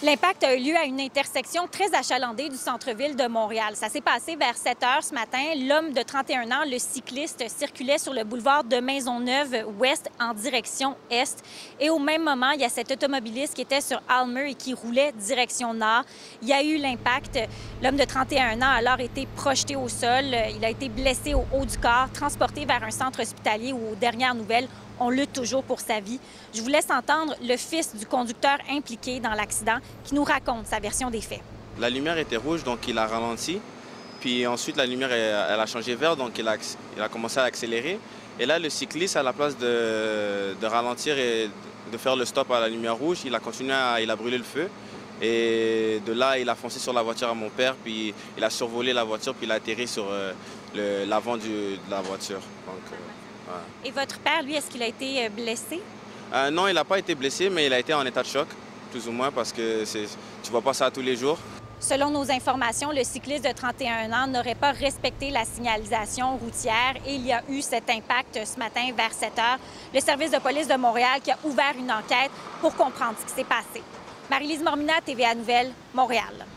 L'impact a eu lieu à une intersection très achalandée du centre-ville de Montréal. Ça s'est passé vers 7 heures ce matin. L'homme de 31 ans, le cycliste, circulait sur le boulevard de Maisonneuve-Ouest en direction est. Et au même moment, il y a cet automobiliste qui était sur Almer et qui roulait direction nord. Il y a eu l'impact. L'homme de 31 ans a alors été projeté au sol. Il a été blessé au haut du corps, transporté vers un centre hospitalier où, aux dernières nouvelles, on lutte toujours pour sa vie. Je vous laisse entendre le fils du conducteur impliqué dans l'accident qui nous raconte sa version des faits. La lumière était rouge, donc il a ralenti. Puis ensuite, la lumière elle a changé vert, donc il a commencé à accélérer. Et là, le cycliste, à la place de ralentir et de faire le stop à la lumière rouge, il a brûlé le feu. Et de là, il a foncé sur la voiture à mon père, puis il a survolé la voiture, puis il a atterri sur l'avant de la voiture. Donc, Et votre père, lui, est-ce qu'il a été blessé? Non, il n'a pas été blessé, mais il a été en état de choc, plus ou moins, parce que tu ne vois pas ça tous les jours. Selon nos informations, le cycliste de 31 ans n'aurait pas respecté la signalisation routière et il y a eu cet impact ce matin vers 7 heures. Le service de police de Montréal qui a ouvert une enquête pour comprendre ce qui s'est passé. Marie-Lise Mormina, TVA Nouvelles, Montréal.